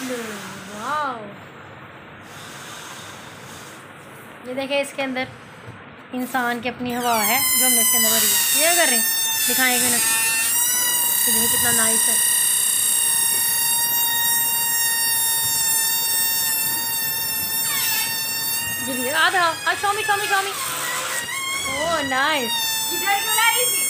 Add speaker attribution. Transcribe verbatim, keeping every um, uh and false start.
Speaker 1: Wow, ये देखें इसके अंदर इंसान की अपनी हवा है जो हमने इसके अंदर भरी है। ये कर रहे हैं, दिखाएंगे ना कि देखिए कितना नाइस है। जी आधा, शॉमी शॉमी शॉमी, ओह नाइस।
Speaker 2: इधर क्यों लाई थी?